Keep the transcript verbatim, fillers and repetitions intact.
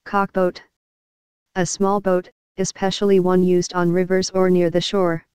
Cockboat. A small boat, especially one used on rivers or near the shore,